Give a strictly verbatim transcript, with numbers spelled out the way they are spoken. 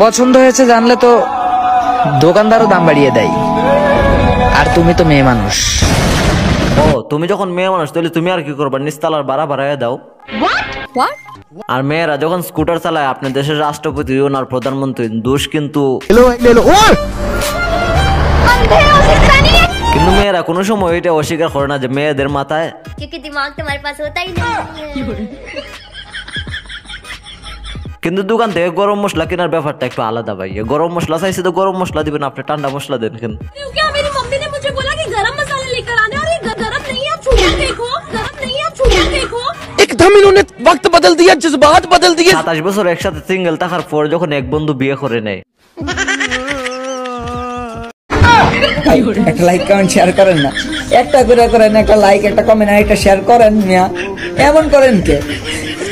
পছন্দ হয়েছে জানলে তো দোকানদারও দাম বাড়িয়ে দেয়, আর তুমি তো মেয়ে মানুষ। ও তুমি যখন মেয়ে মানুষ তাহলে তুমি আর কি করবা, নিস্তালার ভাড়া বাড়াইয়া দাও। আর মেয়েরা যখন স্কুটার চালায় আপনার দেশের রাষ্ট্রপতি ওনার প্রধানমন্ত্রী দোষ কিন্তু কিন্তু মেয়েরা কোনো সময় এটা অস্বীকার করে না যে মেয়েদের মাথায় কিন্তু দোকান থেকে গরম মশলা কেনার ব্যাপারটা একটু আলাদা ভাই। গরম মশলা চাইছে তো গরম মশলা দিবেন, আপনি ঠান্ডা মশলা দেন কেন? एकदम इन्होंने वक्त बदल दिया, जज्बात बदल दिए। সাতাশ বছর একসাথে সিঙ্গেল থাকার পর যখন এক বন্ধু বিয়ে করে নেয়, একটা লাইক কমেন্ট শেয়ার করেন না, একটা করে করেন, একটা লাইক একটা কমেন্ট একটা শেয়ার করেন মিয়া, এমন করেন কে?